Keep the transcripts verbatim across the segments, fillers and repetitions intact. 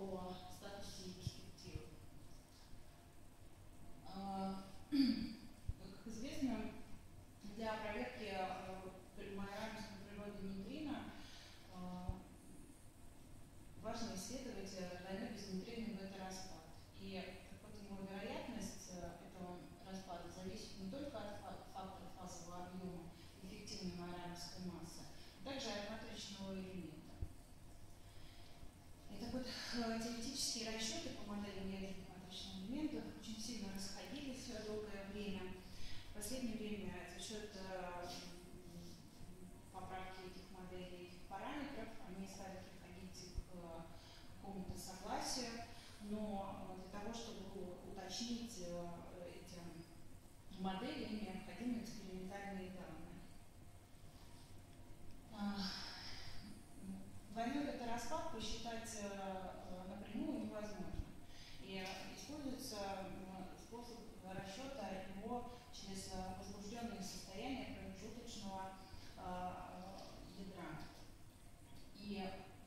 о статусе перспективы. Как известно, для проверки равенства природы нейтрино важно исследовать двойной безнейтринный бета-распад. И так вот, его вероятность этого распада зависит не только от фактора фазового объема эффективной майорамовской массы, а также от матричного элемента. И так вот, теоретические расчеты по моделям ядерных матричных элементов очень сильно расходились долгое время. В последнее время за счет поправки этих моделей, этих параметров, они стали приходить к какому-то согласию, но для того, чтобы уточнить эти модели, им необходимы экспериментальные данные. Двойной бета-распад посчитать напрямую невозможно. И используется способ расчета его через возбужденные состояния промежуточного ядра. И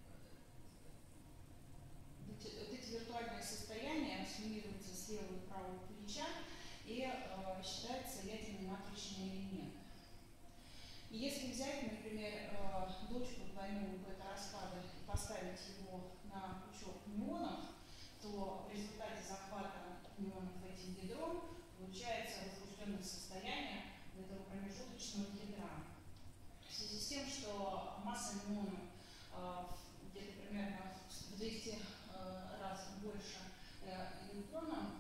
вот эти виртуальные состояния суммируются с левого и правого плеча и э, считается ядерный матричный элемент. И если взять, например, э, дочку двойного бета-распада и поставить его на пучок мюонов, то в результате захвата мюонов этим ядром получается возбужденное состояние этого промежуточного ядра. В связи с тем, что масса мюонов э, где-то примерно в двести раз больше электронов,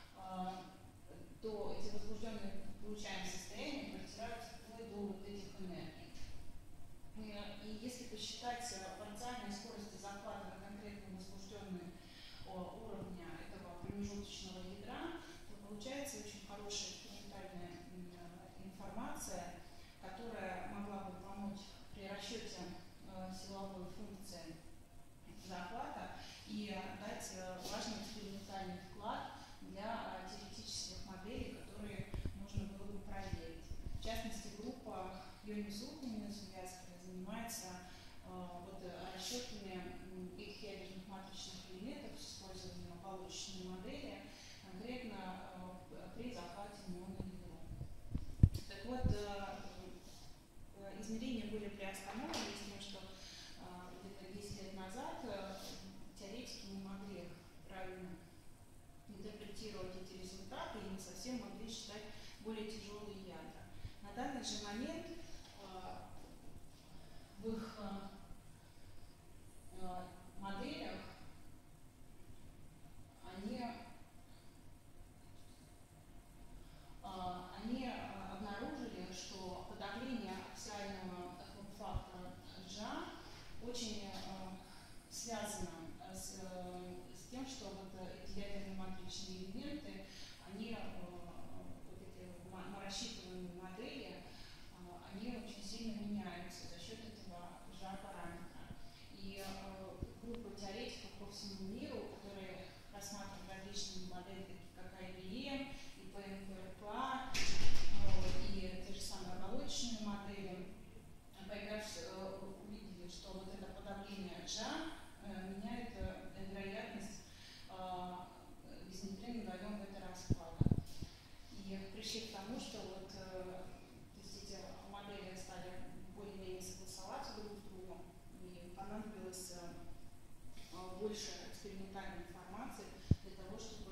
то эти возбужденные получаемые состояния протираются вплоть до вот этих энергий. И если посчитать парциальные скорости захвата на конкретно возбужденные уровня этого промежуточного ядра, то получается очень хорошая экспериментальная информация, которая могла бы помочь при расчете силовой функции захвата и дать важный экспериментальный вклад для теоретических моделей, которые можно было бы проверить. В частности, группа Йонис-Улкунина занимается э, вот, расчетами их ядерных матричных элементов с использованием оболочечной модели, конкретно э, при захвате мюона ядром. Так вот, э, измерения были приостановлены с тем, что где-то десять лет назад теоретики не могли правильно интерпретировать эти результаты и не совсем могли считать более тяжелые ядра. На данный же момент в их моделях они, они обнаружили, что подавление аксиального фактора G очень связано с, с тем, что вот эти ядерные матричные элементы, они, вот эти рассчитываемые модели, они очень сильно меняются за счет этого G-параметра. И группа теоретиков по всему миру, которые рассматривают различные модели, такие как ай би эм, и пи эм пи эр пи а, и те же самые оболочечные модели, увидели, что вот это подавление G меняет вероятность безнейтринного двойного бета-распада. И пришли к тому, что вот, то есть эти модели стали более-менее согласоваться друг с другом, и понадобилось больше экспериментальной информации для того, чтобы